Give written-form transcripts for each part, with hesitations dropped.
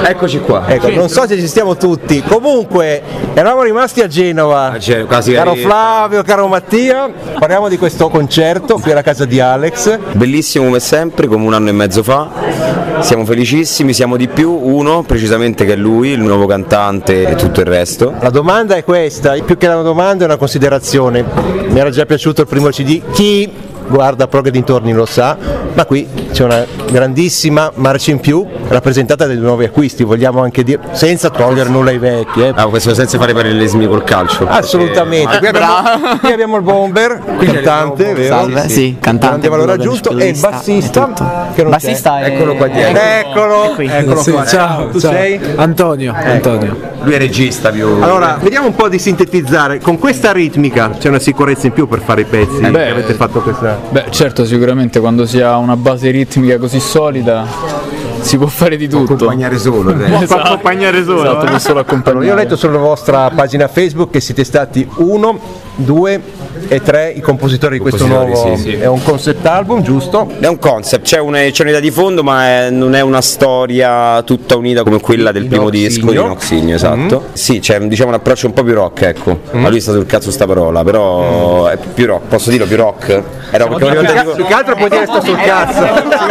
Eccoci qua. Ecco, non so se ci stiamo tutti. Comunque, eravamo rimasti a Genova. Quasi caro Flavio, caro Mattia. Parliamo di questo concerto qui alla casa di Alex. Bellissimo come sempre, come un anno e mezzo fa. Siamo felicissimi, siamo di più. Uno, precisamente, che è lui, il nuovo cantante e tutto il resto. La domanda è questa, più che una domanda è una considerazione. Mi era già piaciuto il primo CD. Chi guarda Prog e dintorni lo sa, ma qui c'è una grandissima marcia in più rappresentata dai nuovi acquisti, vogliamo anche dire, senza togliere nulla ai vecchi. Questo senza fare parallelismi col calcio. Assolutamente. Qui abbiamo il Bomber, cantante, vero? Salve, sì, cantante. Grande valore aggiunto, e il bassista, che non bassista c'è. Eccolo qua dietro. Eccolo Sì, qua. ciao, Tu ciao. sei? Antonio. Lui è regista più. Allora, vediamo un po' di sintetizzare. Con questa ritmica c'è una sicurezza in più per fare i pezzi che avete fatto questa. Beh, certo, sicuramente quando si ha una base ritmica così solida si può fare di tutto. Accompagnare solo. accompagnare solo. Esatto, può solo accompagnare. Allora, io ho letto sulla vostra pagina Facebook che siete stati 1, 2 e 3 i compositori di questo nuovo. Sì. È un concept album, giusto? È un concept, c'è un'idea di fondo, ma non è una storia tutta unita come quella del primo disco di Noxigno, esatto. Sì, c'è diciamo un approccio un po' più rock, ecco. Ma lui sta sul cazzo sta parola, però è più rock, posso dirlo più rock? Era perché Più che altro puoi dire sto sul cazzo.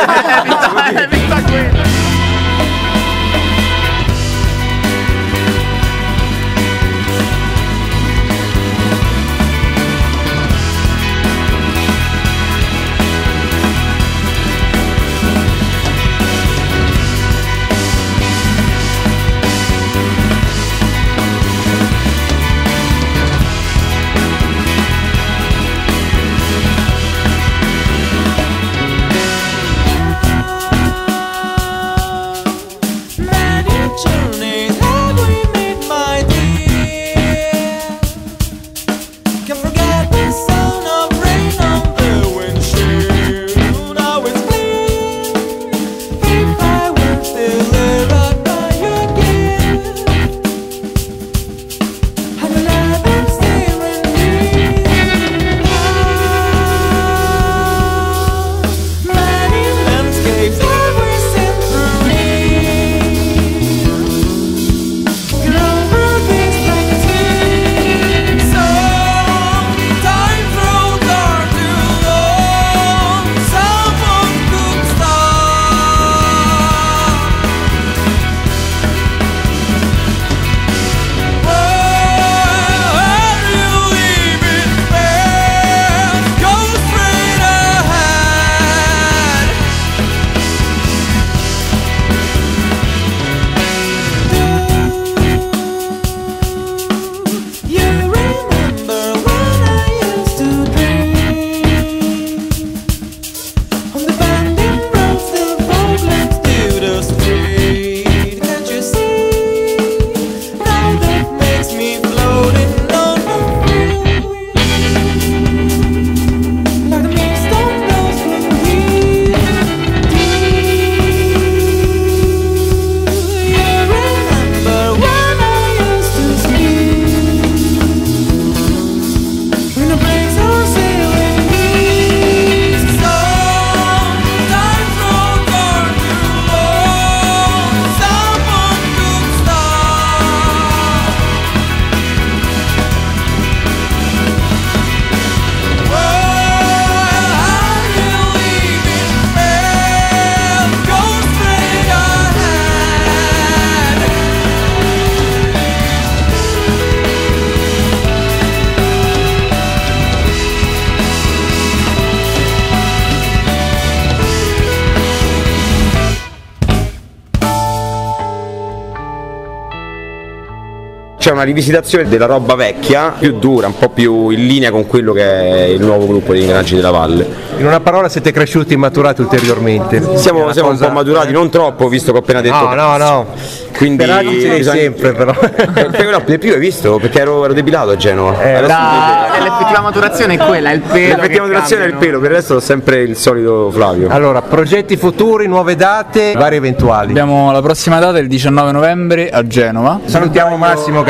C'è una rivisitazione della roba vecchia, più dura, un po' più in linea con quello che è il nuovo gruppo di Ingranaggi della Valle. In una parola, siete cresciuti e maturati ulteriormente. Siamo un po' maturati, non troppo, visto che ho appena detto. No. Quindi sempre però. No, prima hai visto? Perché ero depilato a Genova. L'effettiva maturazione è quella, è il pelo. L'effettiva maturazione è il pelo, per il resto ho sempre il solito Flavio. Allora, progetti futuri, nuove date, vari eventuali. Abbiamo la prossima data il 19 novembre a Genova. Salutiamo Massimo che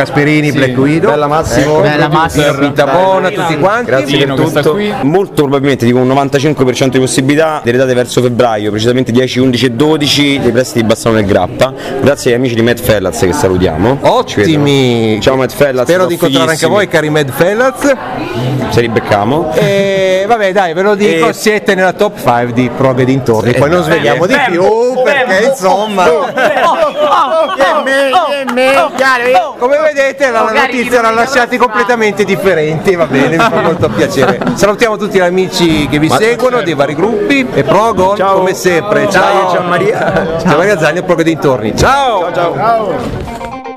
Gasperini, Black Widow. Bella Massimo, Bella Massimo. Vita buona, tutti quanti. Grazie Lino per che sta tutto. qui. Molto probabilmente dico un 95% di possibilità delle date verso febbraio, precisamente 10, 11 e 12 dei prestiti di Bassano del Grappa. Grazie agli amici di Mad Fellas che salutiamo. Ottimi. Ciao Mad Fellas. Spero di incontrare anche voi, cari Mad Fellas. Se li beccamo. E vabbè, dai, ve lo dico, siete nella top 5 di prog e dintorni. Poi non svegliamo di più perché insomma. Come vedete la notizia l'ha lasciati completamente differenti, va bene, mi fa molto piacere. Salutiamo tutti gli amici che vi seguono dei vari gruppi e Progol come sempre. Ciao Maria. Ciao Maria Zagno, Prog e dintorni. Ciao. Ciao.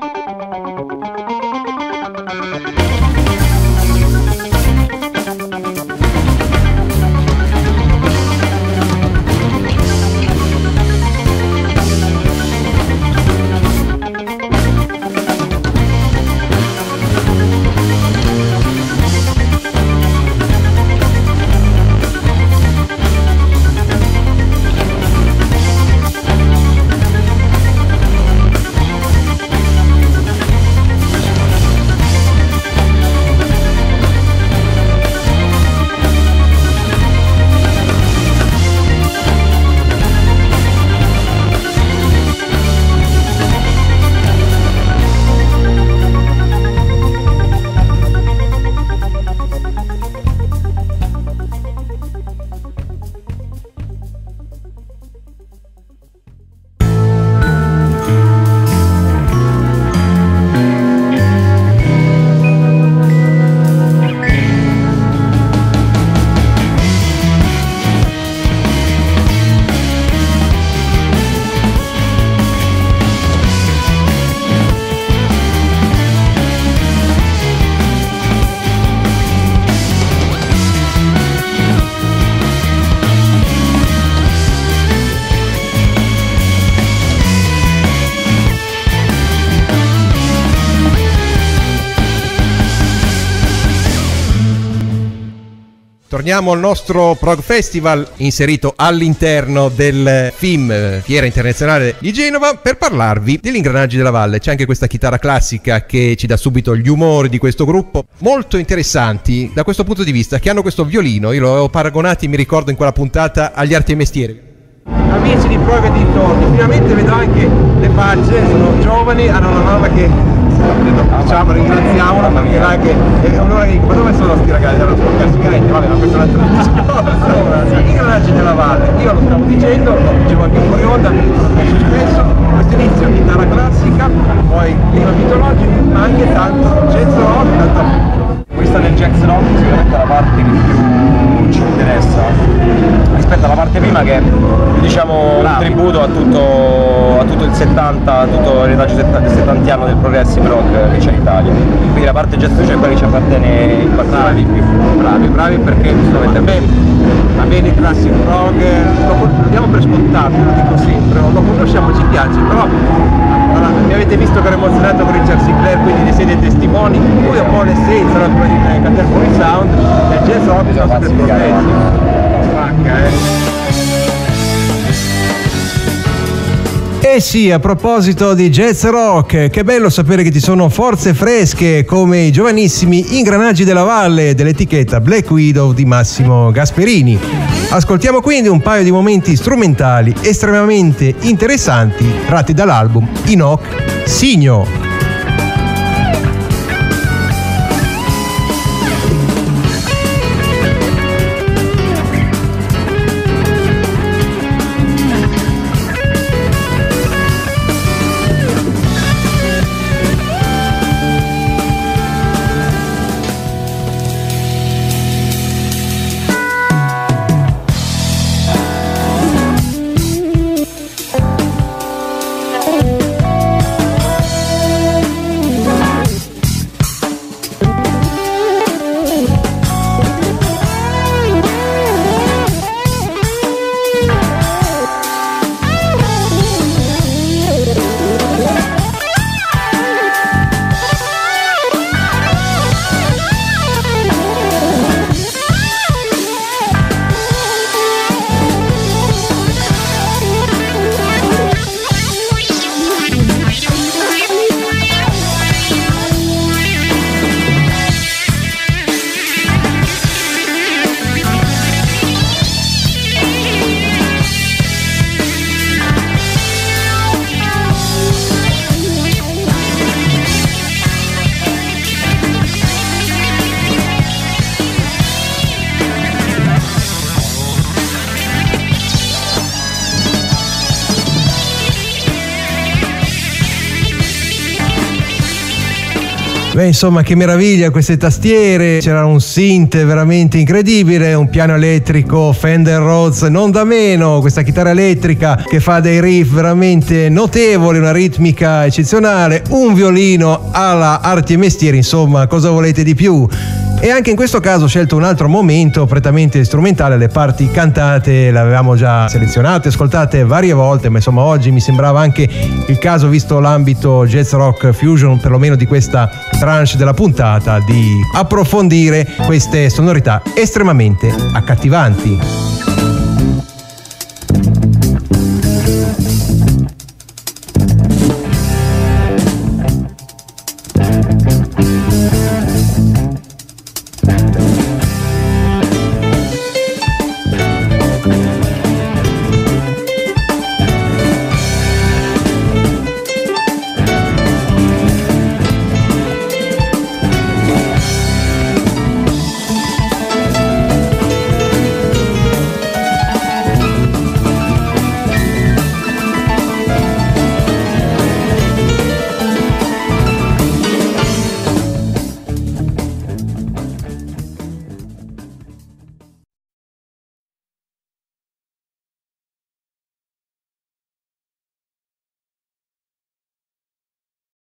Torniamo al nostro Prog Festival inserito all'interno del FIM, Fiera Internazionale di Genova, per parlarvi degli Ingranaggi della Valle. C'è anche questa chitarra classica che ci dà subito gli umori di questo gruppo, molto interessanti da questo punto di vista, che hanno questo violino. Io l'avevo paragonati, mi ricordo in quella puntata, agli arti e mestieri. Amici di Prog e dintorni, finalmente vedo anche le facce, sono giovani, hanno una mamma che diciamo ringraziamola perché anche è un'ora che ma dove sono sti ragazzi? Erano sporcati sigarette, vabbè, ma questo è un altro discorso. Gli Ingranaggi della Valle, io lo stavo dicendo, lo dicevo anche fuori onda, lo penso spesso, questo inizio chitarra classica, poi clima mitologico, ma anche tanto jazz rock, tanto Questa del jazz rock sicuramente è la parte che più ci interessa rispetto alla parte prima, che è diciamo un tributo a tutto il 70, a tutto il retaggio settantiano del progressive rock che c'è in Italia. Quindi la parte jazz è quella che ci appartiene in particolare di più. bravi perché giustamente a me il classic rock lo diamo per scontato, lo dico sempre, lo conosciamo, ci piace, però allora, mi avete visto che ero emozionato con Richard Sinclair, quindi ne siete testimoni. Lui è un po' l'essenza, no? Come di Canterbury Sound, del jazz rock è sempre progressive. Eh sì, a proposito di jazz rock, che bello sapere che ci sono forze fresche come i giovanissimi Ingranaggi della Valle dell'etichetta Black Widow di Massimo Gasperini. Ascoltiamo quindi un paio di momenti strumentali estremamente interessanti tratti dall'album Inoc Signo. Beh, insomma, che meraviglia queste tastiere, c'era un synth veramente incredibile, un piano elettrico Fender Rhodes non da meno, questa chitarra elettrica che fa dei riff veramente notevoli, una ritmica eccezionale, un violino alla Arti e Mestieri, insomma, cosa volete di più? E anche in questo caso ho scelto un altro momento prettamente strumentale, le parti cantate le avevamo già selezionate, ascoltate varie volte, ma insomma oggi mi sembrava anche il caso, visto l'ambito jazz rock fusion, perlomeno di questa tranche della puntata, di approfondire queste sonorità estremamente accattivanti.